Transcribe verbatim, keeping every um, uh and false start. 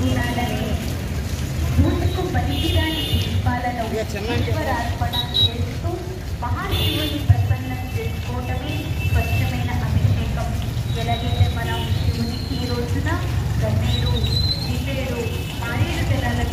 ఉండాలని పూజకు పనికిరాని పుష్పాలను ఈశ్వరార్పణ చేస్తూ మహాశివుని ప్రసన్నం చేసుకోవటమే స్వచ్ఛమైన అభిషేకం. ఎలాగైతే మనం శివునికి ఈ రోజున గన్నేరు జిల్లేరు మారేడు తెలాల